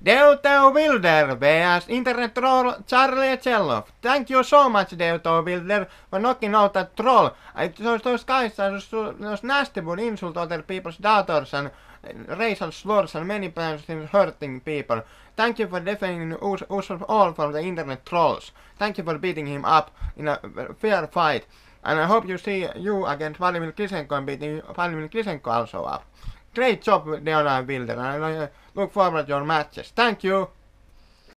Deuto Wilder vs Internet Troll Charlie Cello. Thank you so much, Deuto Wilder, for knocking out that troll. Those guys those nasty would insult other people's daughters and racial slurs and many things hurting people. Thank you for defending us all from the internet trolls. Thank you for beating him up in a fair fight. And I hope you see you against Vladimir Klitschko and beating Vladimir Klitschko also up. Great job, Leonard Wilder, and I look forward to your matches. Thank you!